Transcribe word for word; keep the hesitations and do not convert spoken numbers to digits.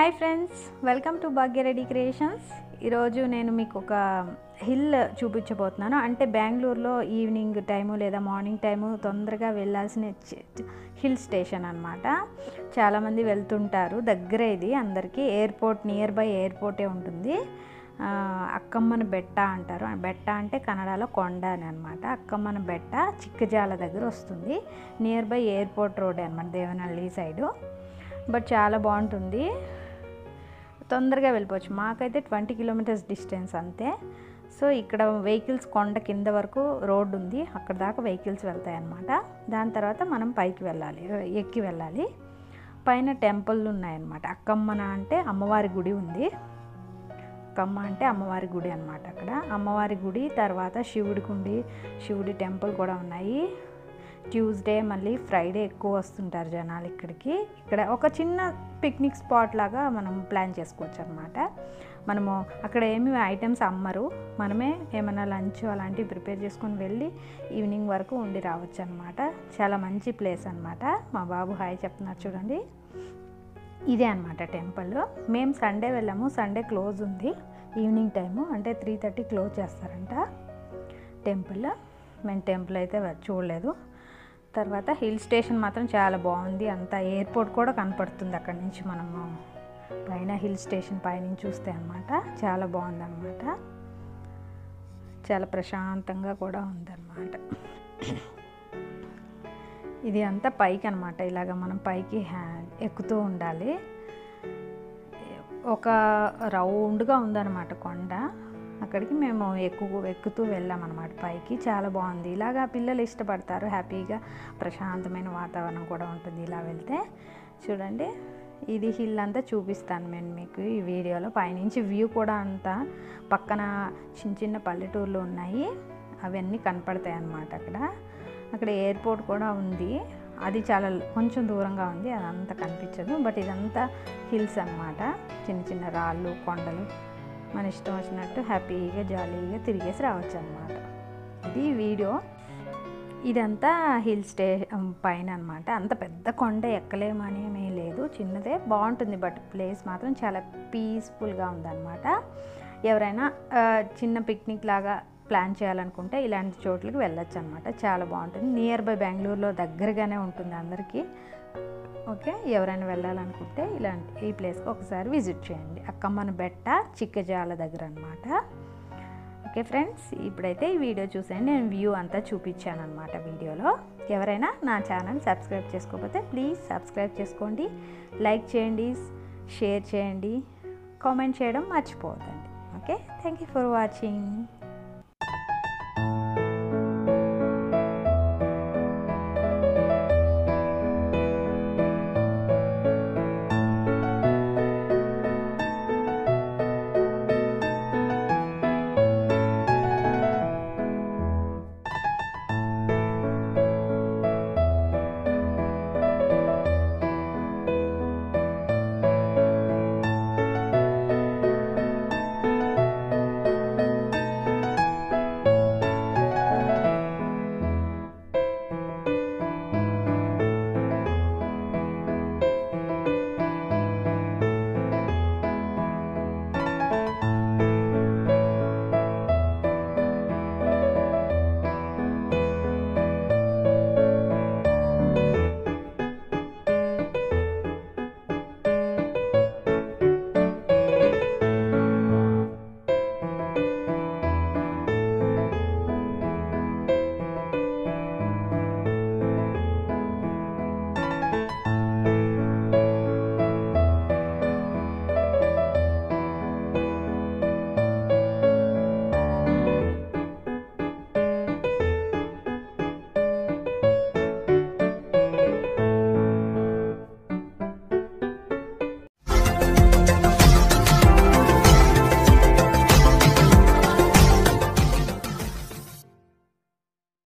Hi friends, welcome to Bhagyareddy creations. ఈరోజు నేను మీకు ఒక హిల్ చూపించబోతున్నాను. అంటే బెంగళూరులో ఈవినింగ్ టైము లేదా మార్నింగ్ టైము తొందరగా వెళ్ళాల్సిన హిల్ స్టేషన్ అనమాట. చాలామంది వెళ్తుంటారు. దగ్గరే ఇది అందరికీ. ఎయిర్పోర్ట్ నియర్ బై ఎయిర్పోర్టే ఉంటుంది. అక్కమ్మన బెట్ట అంటారు. బెట్ట అంటే కన్నడలో కొండ అని అనమాట. అక్కమ్మన బెట్ట చిక్కజాల దగ్గర వస్తుంది. నియర్ బై ఎయిర్పోర్ట్ రోడ్ అనమాట, దేవనహల్లి సైడు. బట్ చాలా బాగుంటుంది, తొందరగా వెళ్ళిపోవచ్చు. మాకైతే ట్వంటీ కిలోమీటర్స్ డిస్టెన్స్ అంతే. సో ఇక్కడ వెహికల్స్ కొండ కింద వరకు రోడ్డు ఉంది, అక్కడ దాకా వెహికల్స్ వెళ్తాయి అన్నమాట. దాని తర్వాత మనం పైకి వెళ్ళాలి, ఎక్కి వెళ్ళాలి. పైన టెంపుల్ ఉన్నాయన్నమాట. అక్కమ్మన అంటే అమ్మవారి గుడి ఉంది. అక్కమ్మ అంటే అమ్మవారి గుడి అనమాట. అక్కడ అమ్మవారి గుడి తర్వాత శివుడి గుడి, శివుడి టెంపుల్ కూడా ఉన్నాయి. ట్యూస్డే మళ్ళీ ఫ్రైడే ఎక్కువ వస్తుంటారు జనాలు ఇక్కడికి. ఇక్కడ ఒక చిన్న పిక్నిక్ స్పాట్ లాగా మనం ప్లాన్ చేసుకోవచ్చు అనమాట. మనము అక్కడ ఏమి ఐటమ్స్ అమ్మరు, మనమే ఏమైనా లంచ్ అలాంటివి ప్రిపేర్ చేసుకొని వెళ్ళి ఈవినింగ్ వరకు ఉండి రావచ్చు అనమాట. చాలా మంచి ప్లేస్ అనమాట. మా బాబు హాయ్ చెప్తున్నారు చూడండి. ఇదే అనమాట టెంపుల్. మేము సండే వెళ్ళాము. సండే క్లోజ్ ఉంది ఈవినింగ్ టైము, అంటే త్రీ థర్టీ క్లోజ్ చేస్తారంట టెంపుల్. మేము టెంపుల్ అయితే చూడలేదు. తర్వాత హిల్ స్టేషన్ మాత్రం చాలా బాగుంది. అంతా ఎయిర్పోర్ట్ కూడా కనపడుతుంది అక్కడి నుంచి మనము పైన హిల్ స్టేషన్ పైనుంచి చూస్తే అనమాట. చాలా బాగుంది అనమాట. చాలా ప్రశాంతంగా కూడా ఉందన్నమాట. ఇది అంతా పైకి అనమాట. ఇలాగ మనం పైకి ఎక్కుతూ ఉండాలి. ఒక రౌండ్గా ఉందన్నమాట కొండ. అక్కడికి మేము ఎక్కువ ఎక్కుతూ వెళ్ళామన్నమాట పైకి. చాలా బాగుంది. ఇలాగా పిల్లలు ఇష్టపడతారు. హ్యాపీగా ప్రశాంతమైన వాతావరణం కూడా ఉంటుంది ఇలా వెళ్తే. చూడండి, ఇది హిల్ అంతా చూపిస్తాను నేను మీకు ఈ వీడియోలో. పైనుంచి వ్యూ కూడా అంతా పక్కన చిన్న చిన్న పల్లెటూర్లు ఉన్నాయి, అవన్నీ కనపడతాయి అన్నమాట. అక్కడ అక్కడ ఎయిర్పోర్ట్ కూడా ఉంది, అది చాలా కొంచెం దూరంగా ఉంది, అదంతా కనిపించదు. బట్ ఇదంతా హిల్స్ అన్నమాట. చిన్న చిన్న రాళ్ళు, కొండలు, మన ఇష్టం వచ్చినట్టు హ్యాపీగా జాలీగా తిరిగేసి రావచ్చు అనమాట. ఇది వీడియో. ఇదంతా హిల్ స్టే పైన అనమాట. అంత పెద్ద కొండ ఎక్కలేమని ఏమీ లేదు, చిన్నదే, బాగుంటుంది. బట్ ప్లేస్ మాత్రం చాలా పీస్ఫుల్గా ఉందన్నమాట. ఎవరైనా చిన్న పిక్నిక్ లాగా ప్లాన్ చేయాలనుకుంటే ఇలాంటి చోట్లకి వెళ్ళొచ్చు అనమాట. చాలా బాగుంటుంది. నియర్ బై బెంగళూరులో దగ్గరగానే ఉంటుంది అందరికీ. ఓకే, ఎవరైనా వెళ్ళాలనుకుంటే ఇలాంటి ఈ ప్లేస్కి ఒకసారి విజిట్ చేయండి. అక్కమ్మన బెట్ట చిక్కజాల దగ్గర అనమాట. ఓకే ఫ్రెండ్స్, ఇప్పుడైతే ఈ వీడియో చూసేయండి. నేను వ్యూ అంతా చూపించాను అనమాట వీడియోలో. ఎవరైనా నా ఛానల్ సబ్స్క్రైబ్ చేసుకోకపోతే ప్లీజ్ సబ్స్క్రైబ్ చేసుకోండి, లైక్ చేయండి, షేర్ చేయండి, కామెంట్ చేయడం మర్చిపోవద్దండి. Okay, thank you for watching.